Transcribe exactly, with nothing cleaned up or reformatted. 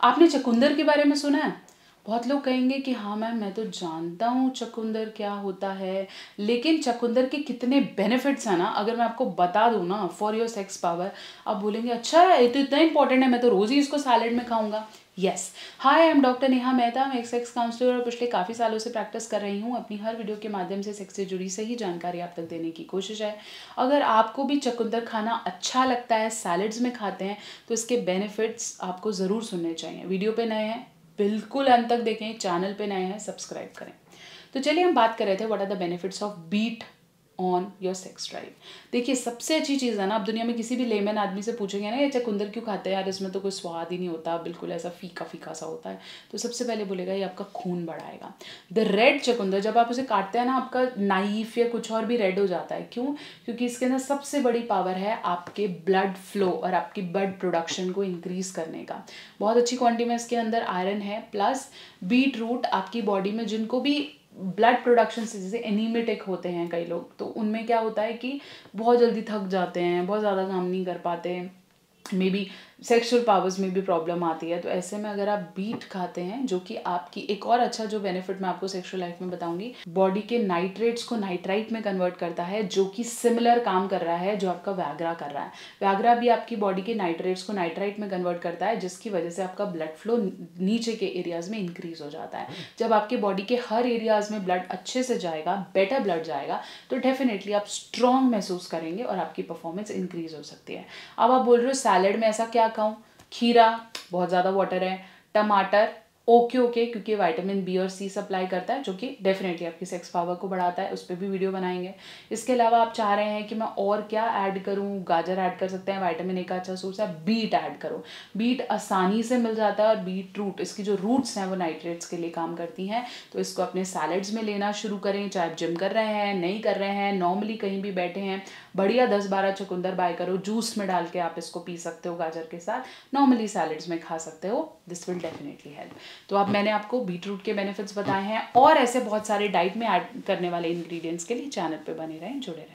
आपने चुकंदर के बारे में सुना है? बहुत लोग कहेंगे कि हाँ मैम, मैं तो जानता हूँ चुकंदर क्या होता है, लेकिन चुकंदर के कितने बेनिफिट्स हैं ना, अगर मैं आपको बता दूँ ना, फॉर योर सेक्स पावर, आप बोलेंगे अच्छा ये तो इतना इंपॉर्टेंट है, मैं तो रोज़ ही इसको सैलेड में खाऊंगा। Yes, hi, I am doctor Neha Mehta. मैं एक सेक्स काउंसलर और पिछले काफ़ी सालों से प्रैक्टिस कर रही हूँ। अपनी हर वीडियो के माध्यम से सेक्स से जुड़ी सही जानकारी आप तक देने की कोशिश है। अगर आपको भी चुकंदर खाना अच्छा लगता है, सैलेड्स में खाते हैं, तो इसके बेनिफिट्स आपको ज़रूर सुनने चाहिए। वीडियो पे नए हैं बिल्कुल अंत तक देखें, चैनल पे नए हैं सब्सक्राइब करें। तो चलिए हम बात कर रहे थे what are the benefits of beet on your sex drive. देखिए, सबसे अच्छी चीज़ है ना, आप दुनिया में किसी भी लेमैन आदमी से पूछेंगे ना ये चुकंदर क्यों खाते हैं यार, इसमें तो कोई स्वाद ही नहीं होता, बिल्कुल ऐसा फीका फीका सा होता है, तो सबसे पहले बोलेगा ये आपका खून बढ़ाएगा। द रेड चुकंदर, जब आप उसे काटते हैं ना, आपका नाइफ या कुछ और भी रेड हो जाता है। क्यों? क्योंकि इसके अंदर सबसे बड़ी पावर है आपके ब्लड फ्लो और आपकी ब्लड प्रोडक्शन को इंक्रीज करने का। बहुत अच्छी क्वांटिटी में इसके अंदर आयरन है। प्लस बीट रूट आपकी बॉडी में जिनको भी ब्लड प्रोडक्शन से, जैसे एनीमिटिक होते हैं कई लोग, तो उनमें क्या होता है कि बहुत जल्दी थक जाते हैं, बहुत ज़्यादा काम नहीं कर पाते, मे बी सेक्सुअल पावर्स में भी प्रॉब्लम आती है। तो ऐसे में अगर आप बीट खाते हैं, जो कि आपकी एक और अच्छा जो बेनिफिट मैं आपको सेक्सुअल लाइफ में बताऊंगी, बॉडी के नाइट्रेट्स को नाइट्राइट में कन्वर्ट करता है, जो कि सिमिलर काम कर रहा है जो आपका व्याग्रा कर रहा है। व्याग्रा भी आपकी बॉडी के नाइट्रेट्स को नाइट्राइट में कन्वर्ट करता है, जिसकी वजह से आपका ब्लड फ्लो नीचे के एरियाज में इंक्रीज हो जाता है। जब आपके बॉडी के हर एरियाज में ब्लड अच्छे से जाएगा, बेटर ब्लड जाएगा, तो डेफिनेटली आप स्ट्रॉन्ग महसूस करेंगे और आपकी परफॉर्मेंस इंक्रीज हो सकती है। अब आप बोल रहे हो सैलेड में ऐसा क्या खाऊं? खीरा बहुत ज़्यादा वाटर है, टमाटर ओके ओके क्योंकि विटामिन बी और सी सप्लाई करता है, जो कि डेफिनेटली आपकी सेक्स पावर को बढ़ाता है, उस पर भी वीडियो बनाएंगे। इसके अलावा आप चाह रहे हैं कि मैं और क्या ऐड करूं? गाजर ऐड कर सकते हैं, विटामिन ए का अच्छा सोर्स है। बीट ऐड करो, बीट आसानी से मिल जाता है, और बीट रूट, इसकी जो रूट्स हैं वो नाइट्रेट्स के लिए काम करती हैं। तो इसको अपने सैलेड्स में लेना शुरू करें, चाहे आप जिम कर रहे हैं, नहीं कर रहे हैं, नॉर्मली कहीं भी बैठे हैं, बढ़िया दस बारह चुकंदर बाय करो, जूस में डाल के आप इसको पी सकते हो गाजर के साथ, नॉर्मली सैलेड्स में खा सकते हो। This will definitely help. तो अब मैंने आपको बीटरूट के बेनिफिट्स बताए हैं, और ऐसे बहुत सारे डाइट में ऐड करने वाले इंग्रेडिएंट्स के लिए चैनल पे बने रहें, जुड़े रहें।